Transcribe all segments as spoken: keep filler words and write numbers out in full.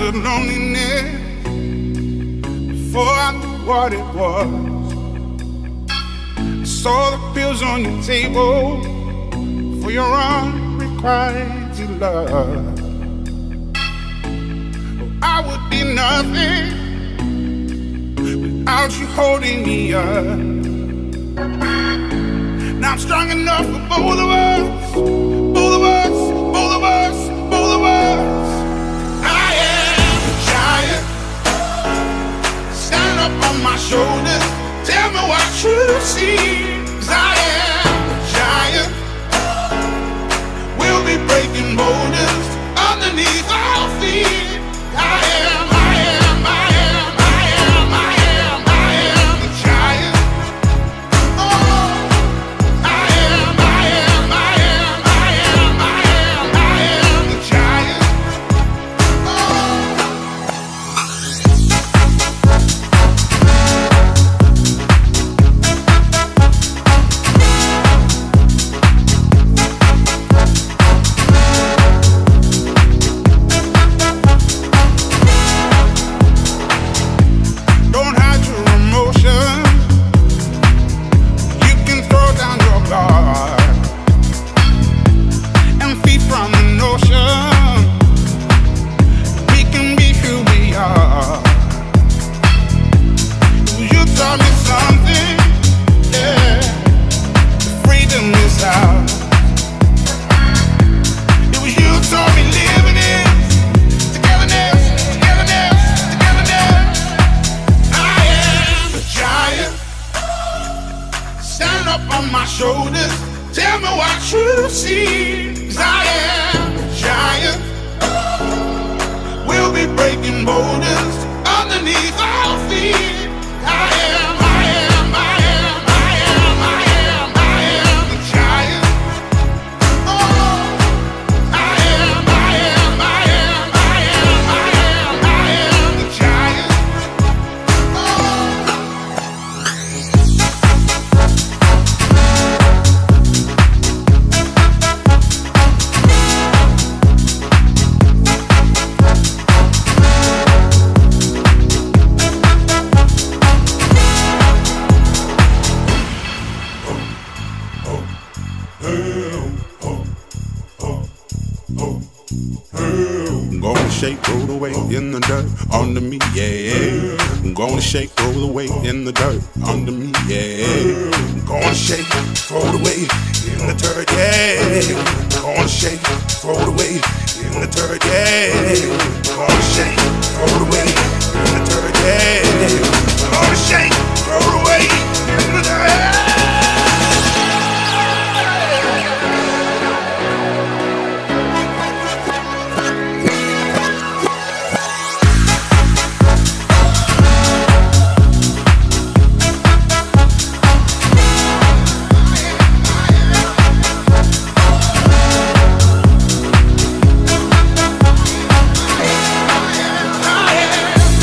understood loneliness before I knew what it was. I saw the pills on your table for your unrequited love. Oh, I would be nothing without you holding me up. Now I'm strong enough for both of us, both of us, both of us, both of us. I am a giant. Stand up on my shoulders. Tell me what you see. 'Cause I am a giant. We'll be breaking boulders underneath our feet. I am, I am, I am, I am, I am, I am a giant. Oh, I am, I am, I am, I am, I am, I am a giant. Don't hide your emotions. You can throw down your guard and feed from the notion we can be who we are. You taught me something, yeah. Freedom is out. It was you taught me living is togetherness, togetherness, togetherness. I am a giant. Stand up on my shoulders. Tell me what you see. 'Cause I am a giant. We'll be breaking boulders underneath our feet. I am, I am, I am, I am, I am, I am a giant. Oh, I am, I am, I am, I am, I am, I am a giant. I'm gonna shake, roll the weight in the dirt under me, yeah. I'm gonna shake, roll the weight in the dirt under me, yeah. I'm gonna shake, throw the weight in the dirt, yeah. I'm gonna shake, throw the weight in the dirt, yeah. I'm gonna shake, throw the weight in the dirt, yeah. I'm gonna shake, throw the weight in the dirt. I am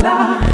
la.